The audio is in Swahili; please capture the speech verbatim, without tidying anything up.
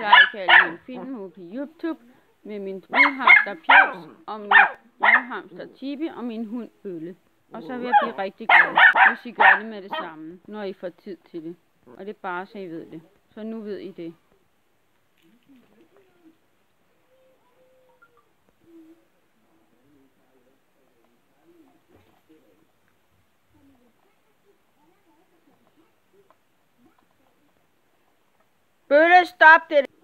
like alle mine film ude på YouTube med min brudhamster Pjævs og min brudhamster Tibi og min hund Bølle. Og så vil jeg blive rigtig glad, hvis I gør det med det samme, når I får tid til det. Og det er bare så I ved det. Så nu ved I det. Bølle, stop det!